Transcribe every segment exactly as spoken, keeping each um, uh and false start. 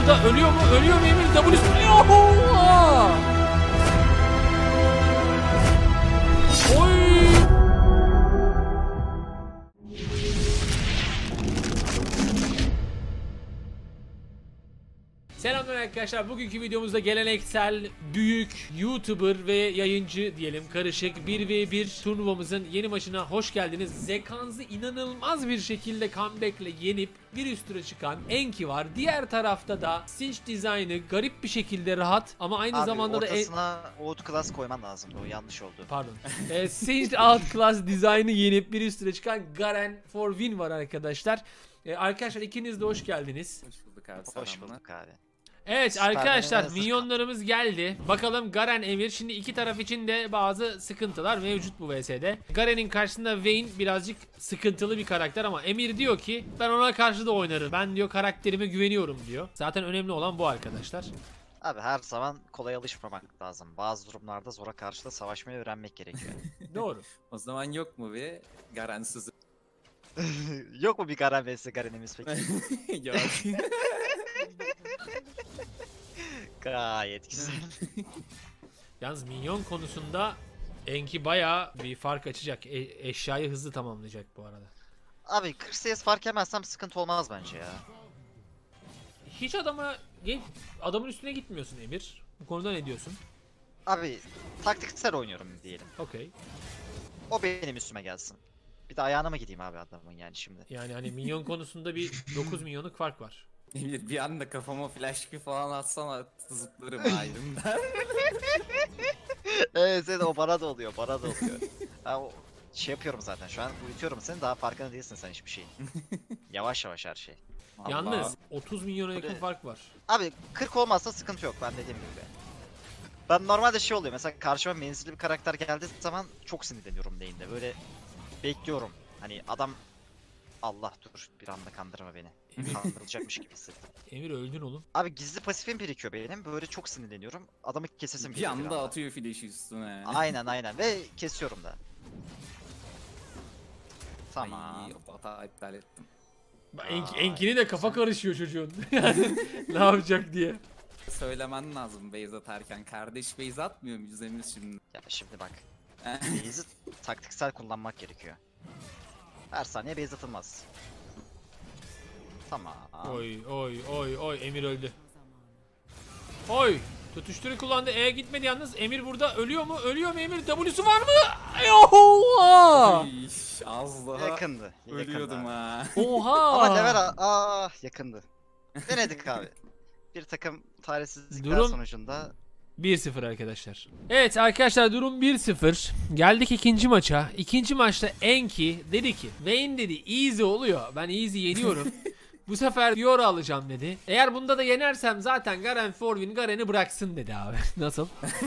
burada ölüyor mu? Ölüyor mu Emir? W'su... Oha! Oy! Selamlar arkadaşlar. Bugünkü videomuzda geleneksel büyük YouTuber ve yayıncı diyelim karışık bir ve bir turnuvamızın yeni maçına hoş geldiniz. Zekanz'ı inanılmaz bir şekilde comeback'le yenip bir üst tura çıkan Enki var. Diğer tarafta da Sinch Design'ı garip bir şekilde rahat ama aynı Abi, zamanda da ortasına Outclass koyman lazımdı, o yanlış oldu. Pardon. e, Sinch Outclass Design'ı yenip bir üst tura çıkan Garen for Win var arkadaşlar. E, arkadaşlar ikiniz de hoş geldiniz. Hoş bulduk abi. Hoş bulduk abi. Evet Süper arkadaşlar, hazır. minyonlarımız geldi. Bakalım Garen Emir. Şimdi iki taraf için de bazı sıkıntılar mevcut bu V S'de. Garen'in karşısında Vayne birazcık sıkıntılı bir karakter ama Emir diyor ki ben ona karşı da oynarım. Ben diyor karakterime güveniyorum diyor. Zaten önemli olan bu arkadaşlar. Abi her zaman kolay alışmamak lazım. Bazı durumlarda zora karşı da savaşmayı öğrenmek gerekiyor. Doğru. O zaman yok mu bir garansız? Yok mu bir Garen vs Garen'imiz peki? Yok. Gayet güzel. Yalnız minyon konusunda Enki bayağı bir fark açacak. E eşyayı hızlı tamamlayacak bu arada. Abi kırk C S fark yemezsem sıkıntı olmaz bence ya. Hiç adama adamın üstüne gitmiyorsun Emir. Bu konuda ne diyorsun? Abi taktiksel oynuyorum diyelim. Okey. O benim üstüme gelsin. Bir de ayağına mı gideyim abi adamın yani şimdi? Yani hani minyon konusunda bir dokuz milyonluk fark var. Bir anda kafama flash gibi falan atsana zıplarım ayrımdan. Evet sen o bana da oluyor, bana da oluyor. Ha, o şey yapıyorum zaten şu an, uyutuyorum seni, daha farkında değilsin sen hiçbir şeyin. Yavaş yavaş her şey. Yalnız otuz milyona yakın Böyle- fark var. Abi kırk olmazsa sıkıntı yok, ben dediğim gibi. Ben normalde şey oluyor, mesela karşıma menzilli bir karakter geldiği zaman çok sinirleniyorum lane'de, böyle bekliyorum. Hani adam, Allah dur bir anda kandırma beni. Kandırılacakmış gibi hissettim. Emir öldün oğlum. Abi gizli pasifim birikiyor benim, böyle çok sinirleniyorum. Adamı kesesim Bir geliyor anda anda. atıyor flash'i üstüne. Aynen aynen ve kesiyorum da. Tamam. Ay, hata iptal ettim. Enk, Ay, Enki'ni de kafa karışıyor çocuğun. Yani ne yapacak diye. Söylemen lazım base atarken. Kardeş base atmıyor muyuz Emir şimdi? Ya şimdi bak. Base'i taktiksel kullanmak gerekiyor. Her saniye base atılmaz. Tamam. Oy oy oy oy Emir öldü. Oy. Tutuşturu kullandı. E gitmedi yalnız. Emir burada ölüyor mu? Ölüyor mu Emir? W'su var mı? Oha! Ay, az daha Yakındı. ölüyordum yakındı. ha. Oha! Ama level a- aa yakındı. Denedik abi. Bir takım talihsizlikler Durum- sonucunda bir sıfır arkadaşlar. Evet arkadaşlar durum bir sıfır. Geldik ikinci maça. İkinci maçta Enki dedi ki Vayne dedi easy oluyor. Ben easy yeniyorum. Bu sefer Fiora alacağım dedi. Eğer bunda da yenersem zaten Garen for Win Garen'i bıraksın dedi abi. Nasıl?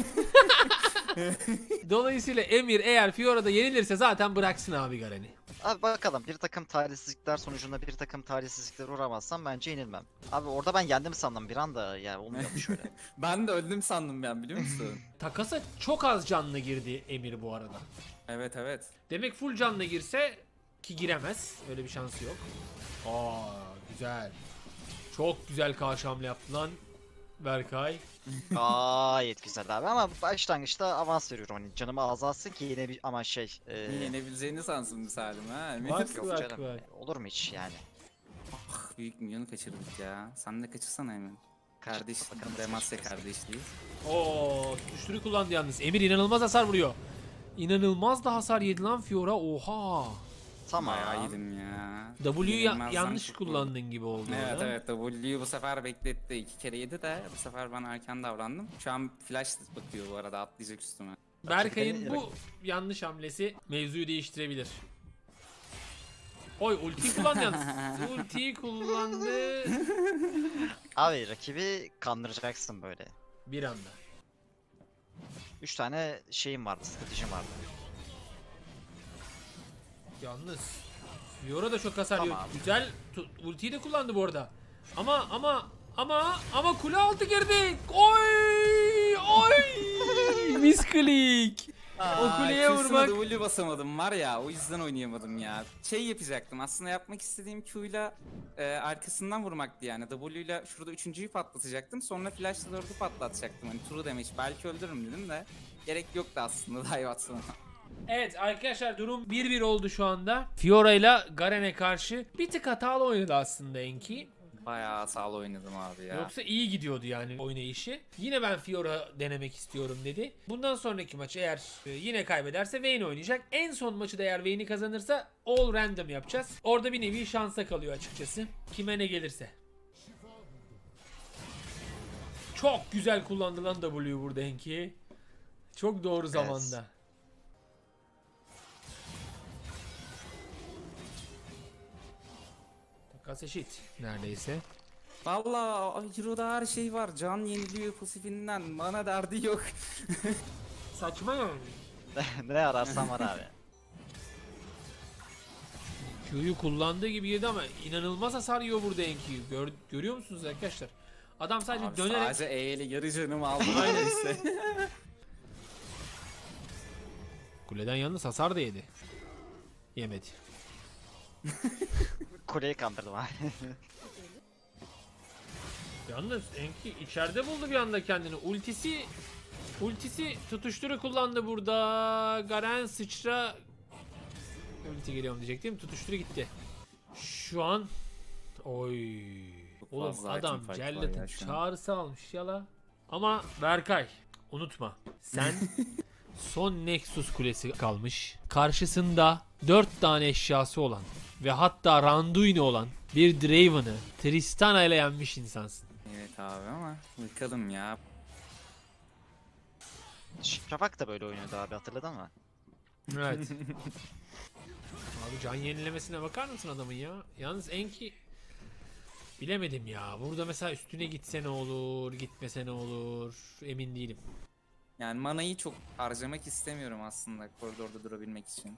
Dolayısıyla Emir eğer Fiora'da yenilirse zaten bıraksın abi Garen'i. abi bakalım, bir takım talihsizlikler sonucunda bir takım talihsizlikler uğramazsam bence yenilmem. Abi orada ben yendim sandım bir anda, ya olmuyormuş öyle. Ben de öldüm sandım ben, biliyor musun? Takasa çok az canlı girdi Emir bu arada. Evet evet. Demek full canlı girse ki giremez. Öyle bir şansı yok. Aa güzel. Çok güzel karşı hamle yaptı lan Berkay. Gayet güzel abi ama başlangıçta avans veriyorum, hani canımı azalsın ki yine bir ama şey e, Yenebileceğini sansın misalim ha. Emir. Bak. yok Bak, canım, bak. olur mu hiç yani. Ah, büyük milyonu kaçırdık ya. Sen de kaçırsana Emir. Kardeş, bakalım nasıl Demasya kaçıracağız. kardeşliği. Oo, tutuşturu kullandı yalnız. Emir inanılmaz hasar vuruyor. İnanılmaz da hasar yedi lan Fiora. Oha. Tamam. Bayağı yedim ya. W'yu ya- Yenilmezden yanlış çok kullandın gibi oldu. Evet orada. evet, W'yu bu sefer bekletti. İki kere yedi de bu sefer ben erken davrandım. Şu an flash bakıyor bu arada, atlayacak üstüme. Berkay'ın bu yanlış hamlesi mevzuyu değiştirebilir. Oy ultiyi kullandı yalnız. Ultiyi kullandı. Abi rakibi kandıracaksın böyle. Bir anda. Üç tane şeyim vardı, stratejim vardı. Yalnız Fiora da çok hasar yiyor. Tamam. Güzel. Tu- Ultiyi de kullandı bu arada. Ama ama ama ama kule altı girdi. Oy! Oy! Misklik. O kuleye vurmak. W basamadım var ya, o yüzden oynayamadım ya. Şey yapacaktım aslında, yapmak istediğim Q'yla e, arkasından vurmaktı yani. W ile şurada üçüncüyü patlatacaktım, sonra flash'la dördü patlatacaktım. Hani true damage belki öldürürüm dedim de gerek yoktu aslında dive atsana. Evet arkadaşlar, durum bir bir oldu şu anda. Fiora ile Garen'e karşı bir tık hatalı oynadı aslında Enki. Bayağı sağlı oynadım abi ya. Yoksa iyi gidiyordu yani oynayışı. Yine ben Fiora denemek istiyorum dedi. Bundan sonraki maç eğer e, yine kaybederse Vayne oynayacak. En son maçı da eğer Vayne'i kazanırsa all random yapacağız. Orada bir nevi şansa kalıyor açıkçası. Kime ne gelirse. Çok güzel kullandı lan W'yu burada Enki. Çok doğru zamanda. Evet. Takas eşit neredeyse. Valla Hero'da her şey var. Can yeniliyor pasifinden. Bana derdi yok. Saçma yani. Ne ararsan var abi. Q'yu kullandığı gibi girdi ama inanılmaz hasar yiyor burada Enki. Gör, görüyor musunuz arkadaşlar? Adam sadece Abi dönerek... sadece E ile yarı canımı aldı. Aynen. işte. Kuleden yalnız hasar da yedi. Yemedi. Kuleyi kandırdım abi. Yalnız Enki içeride buldu bir anda kendini. Ultisi ultisi tutuşturu kullandı burada. Garen sıçra ulti geliyorum diyecektim. Tutuşturu gitti. Şu an oy. Oğlum fazla adam item fight var Cellat'ın ya şu an. çağrısı almış yala. Ama Berkay unutma. Sen son Nexus kulesi kalmış. Karşısında dört tane eşyası olan ve hatta Randuin'i olan bir Draven'ı Tristana ile yenmiş insansın. Evet abi ama bakalım ya. Şafak da böyle oynuyordu abi, hatırladın mı? Evet. Abi can yenilemesine bakar mısın adamın ya? Yalnız Enki bilemedim ya. Burada mesela üstüne gitse ne olur, gitmese ne olur, emin değilim. Yani manayı çok harcamak istemiyorum aslında koridorda durabilmek için.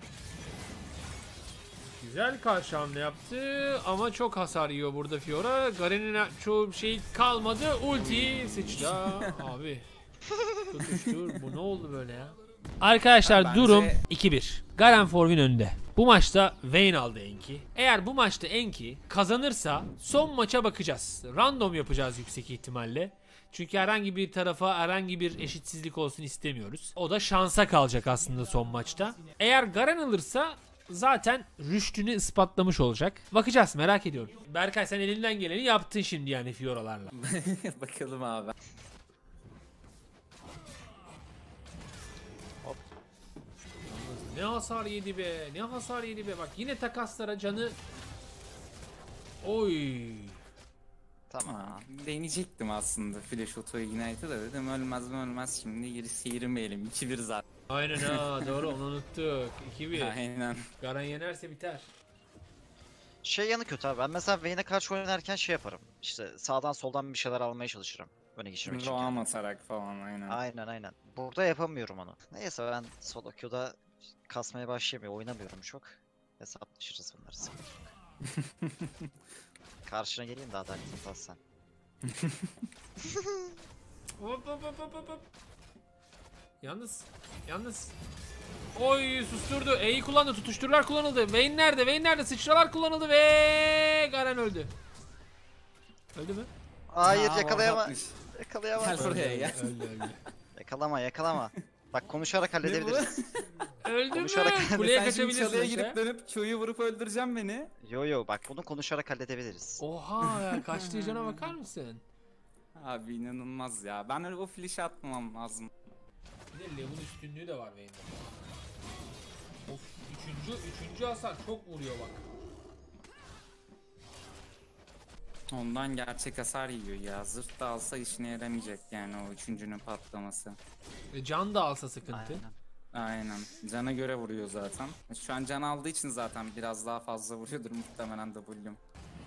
Güzel karşı hamle yaptı ama çok hasar yiyor burada Fiora. Garen'in çoğu şey kalmadı. Ulti sıçra abi. Tutuştur. Bu ne oldu böyle ya? Arkadaşlar Bence- durum iki bir. Garen Forvin önde. Bu maçta Vayne aldı Enki. Eğer bu maçta Enki kazanırsa son maça bakacağız. Random yapacağız yüksek ihtimalle. Çünkü herhangi bir tarafa herhangi bir eşitsizlik olsun istemiyoruz. O da şansa kalacak aslında son maçta. Eğer Garen alırsa zaten rüştünü ispatlamış olacak. Bakacağız, merak ediyorum. Berkay sen elinden geleni yaptın şimdi yani Fiora'larla. Bakalım abi. Ne hasar yedi be, ne hasar yedi be. Bak yine takaslara canı... Oy. Tamam. Ha, deneyecektim aslında Flash Auto Ignite'ı da dedim ölmez mi ölmez, şimdi geri seyirmeyelim. iki bir zaten. Aynen ha, doğru onu unuttuk. iki bir. Aynen. Garen yenerse biter. Şey yanı kötü abi. Ben mesela Vayne'e karşı oynarken şey yaparım. İşte sağdan soldan bir şeyler almaya çalışırım. Öne geçirmek için. Roam atarak falan aynen. Aynen aynen. Burada yapamıyorum onu. Neyse ben solo queue'da kasmaya başlayamıyorum. Oynamıyorum çok. Hesaplaşırız bunları. Sıkıntı yok. Karşına geleyim de adaletini tassan. Hop hop hop hop hop hop. Yalnız, yalnız. Oy susturdu. E'yi kullandı. Tutuşturlar kullanıldı. Vayne nerede? Vayne nerede? Sıçralar kullanıldı ve Garen öldü. Öldü mü? Hayır Aa, yakalayama. ortakmış. Yakalayama. Gel buraya öldü, gel. öldü, öldü. Yakalama yakalama. Bak konuşarak halledebiliriz. Öldü mü? Konuşarak- Kuleye Sen şimdi çalıya kaçabilirsin gidip işte. dönüp Q'yu vurup öldüreceğim beni. Yo yo bak bunu konuşarak halledebiliriz. Oha ya, kaçtığı cana bakar mısın? Abi inanılmaz ya. Ben öyle o flash'ı atmamam lazım. Bir de Lev'in üstünlüğü de var Vayne'de. Of, üçüncü, üçüncü hasar çok vuruyor bak. Ondan gerçek hasar yiyor ya. Zırt da alsa işine yaramayacak yani o üçüncünün patlaması. Ve can da alsa sıkıntı. Aynen. Aynen. Cana göre vuruyor zaten. Şu an can aldığı için zaten biraz daha fazla vuruyordur muhtemelen W'm.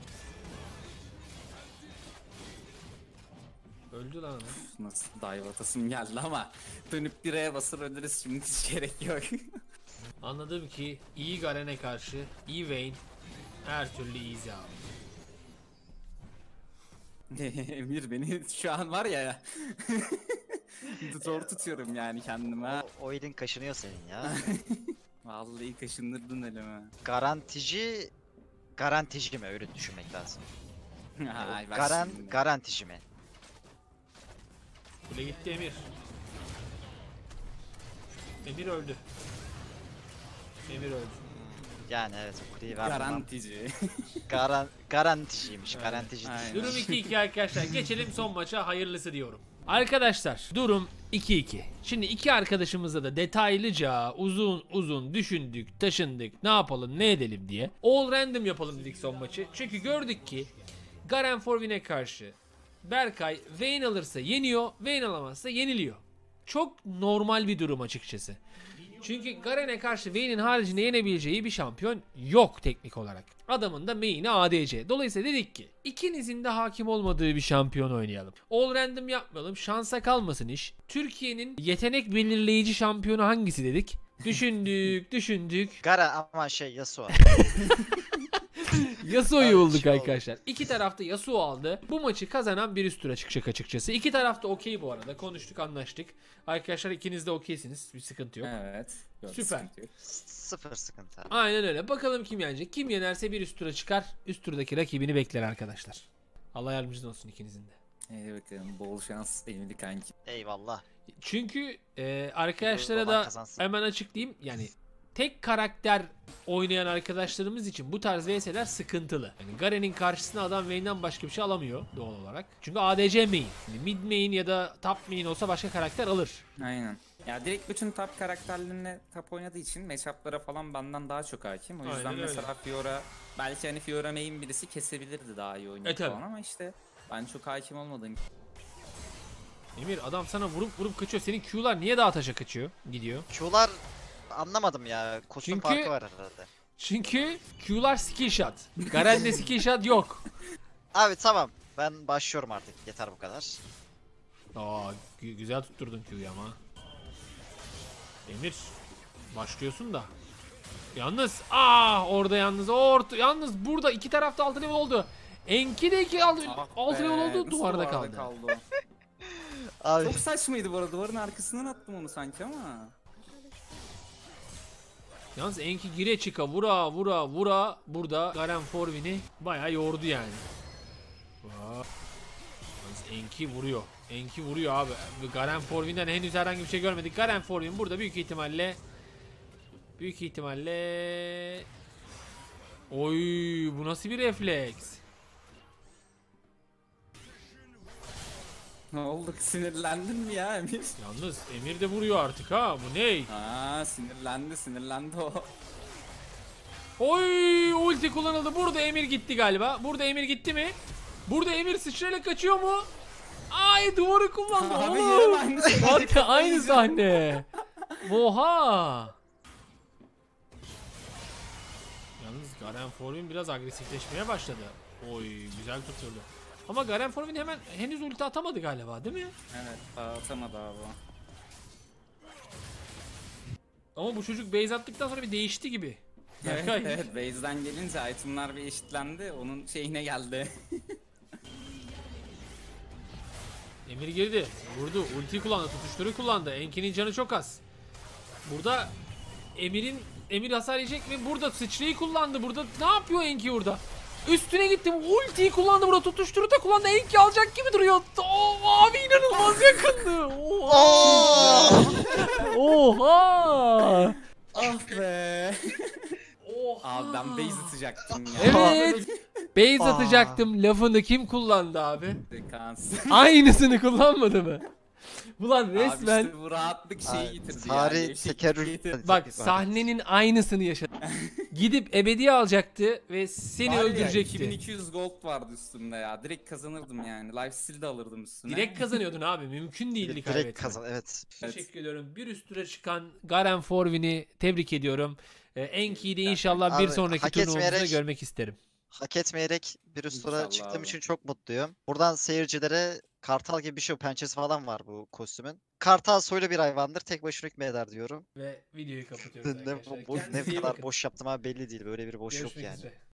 Öldü lan adam. Nasıl dive atasım geldi ama dönüp direğe basır ölürüz şimdi, hiç gerek yok. Anladım ki iyi Garen'e karşı iyi Vayne her türlü easy abi. Emir beni şu an var ya Zor tutuyorum yani kendime. ha. O, o elin kaşınıyor senin ya. Vallahi kaşındırdın elime. Garantici garantici mi öyle düşünmek lazım. Ay bak Garan şimdi. garantici mi? Kule gitti Emir. Emir öldü. Emir öldü. Yani evet o kuleyi vermem. Garantici. Garan garanticiymiş. Evet, Garantici aynen. değil. Durum iki iki arkadaşlar. Geçelim son maça, hayırlısı diyorum. Arkadaşlar durum iki iki. Şimdi iki arkadaşımızla da detaylıca uzun uzun düşündük, taşındık, ne yapalım, ne edelim diye. All random yapalım dedik son maçı. Çünkü gördük ki Garen Forvin'e karşı Berkay Vayne alırsa yeniyor, Vayne alamazsa yeniliyor. Çok normal bir durum açıkçası. Çünkü Garen'e karşı Vayne'in haricinde yenebileceği bir şampiyon yok teknik olarak. Adamın da main'i A D C. Dolayısıyla dedik ki ikinizin de hakim olmadığı bir şampiyon oynayalım. All random yapmayalım. Şansa kalmasın iş. Türkiye'nin yetenek belirleyici şampiyonu hangisi dedik. Düşündük, düşündük. Garan ama şey Yasuo. Yasuo'yu Evet, bulduk şey oldu. arkadaşlar. İki tarafta Yasuo aldı. Bu maçı kazanan bir üst tura çıkacak açıkçası. İki tarafta okey bu arada. Konuştuk, anlaştık. Arkadaşlar ikiniz de okeysiniz. Bir sıkıntı yok. Evet. Yok, Süper. sıkıntı yok. Sıfır sıkıntı. Aynen öyle. Bakalım kim yenecek. Kim yenerse bir üst tura çıkar. Üst turdaki rakibini bekler arkadaşlar. Allah yardımcınız olsun ikinizin de. Hadi bakalım, bol şans Emily kanki. Eyvallah. Çünkü e, arkadaşlara Baban da kazansın. hemen açıklayayım. Yani tek karakter oynayan arkadaşlarımız için bu tarz V S'ler sıkıntılı. Yani Garen'in karşısına adam Vayne'den başka bir şey alamıyor doğal olarak. Çünkü A D C main. Yani mid main ya da top main olsa başka karakter alır. Aynen. Ya direkt bütün top karakterlerine top oynadığı için matchup'lara falan benden daha çok hakim. O yüzden Aynen öyle. mesela Fiora, belki hani Fiora main birisi kesebilirdi daha iyi oynayıp E, tabii. falan ama işte ben çok hakim olmadığım. Emir adam sana vurup vurup kaçıyor. Senin Q'lar niye daha taşa kaçıyor? Gidiyor. Q'lar anlamadım ya. Kostüm Çünkü- farkı var herhalde. Çünkü Q'lar skill shot. Garen'de skill shot yok. Abi tamam. Ben başlıyorum artık. Yeter bu kadar. Aa gü- güzel tutturdun Q'yu ama. Emir başlıyorsun da. Yalnız ah orada yalnız orta yalnız burada iki tarafta altı level oldu. Enki de iki altı, Ah altı be, level oldu, nasıl duvarda kaldı. o? Abi Çok saçmaydı bu arada, duvarın arkasından attım onu sanki ama. Yalnız Enki gire çıka vura vura vura burada Garen Forvin'i bayağı yordu yani. Aa. Yalnız Enki vuruyor. Enki vuruyor abi. Garen Forvin'den henüz herhangi bir şey görmedik. Garen Forvin burada büyük ihtimalle büyük ihtimalle oy bu nasıl bir refleks? Ne oldu, sinirlendin mi ya Emir? Yalnız Emir de vuruyor artık ha. Bu ne? Aa, sinirlendi sinirlendi o. Oy ulti kullanıldı. Burada Emir gitti galiba. Burada Emir gitti mi? Burada Emir sıçrayla kaçıyor mu? Ay duvarı kullandı Abi oğlum. yine aynı sahne. Bak aynı sahne. Oha. Yalnız Garen Forvin biraz agresifleşmeye başladı. Oy güzel tutuyordu. Ama Garen Forvin hemen henüz ulti atamadı galiba değil mi? Evet, atamadı abi. Ama bu çocuk base attıktan sonra bir değişti gibi. Evet, Berkay. evet, base'den gelince itemlar bir eşitlendi, onun şeyine geldi. Emir girdi. Vurdu. Ulti kullandı. Tutuşturu kullandı. Enki'nin canı çok az. Burada Emir'in Emir hasar yiyecek mi? Burada sıçrayı kullandı. Burada ne yapıyor Enki burada? Üstüne gitti. Ultiyi kullandı burada. Tutuşturu da kullandı. Enki alacak gibi duruyor. Oo, abi inanılmaz yakındı. Oha. Oha. Ah be. Oha. Abi ben base atacaktım ya. Evet. Base Aa. atacaktım. Lafını kim kullandı abi? Frekans. Aynısını kullanmadı mı? Ulan Abi resmen işte bu rahatlık şeyi Abi, getirdi tarih yani. Şey tekerrür- getirdi. bak sahnenin aynısını yaşadı. Gidip ebedi alacaktı ve seni Var ya, öldürecekti. iki bin iki yüz gold vardı üstümde ya. Direkt kazanırdım yani. Lifesteal de alırdım üstüne. Direkt kazanıyordun abi. Mümkün değildi direkt kaybetmek. kazan. Evet. Evet. Teşekkür ediyorum. Bir üst tura çıkan Garen Forvin'i tebrik ediyorum. Ee, Enki'yi de inşallah bir Abi, sonraki hak turnuvamızda etmeyerek- görmek isterim. Hak etmeyerek bir üst tura İnşallah çıktığım abi. için çok mutluyum. Buradan seyircilere kartal gibi bir şey, pençesi falan var bu kostümün. Kartal soylu bir hayvandır. Tek başına hükmeder diyorum. Ve videoyu kapatıyoruz Ne, arkadaşlar. bu, ne Kendinize iyi kadar bakın. boş yaptım abi belli değil. Böyle bir boş yok Görüşmek yani. üzere.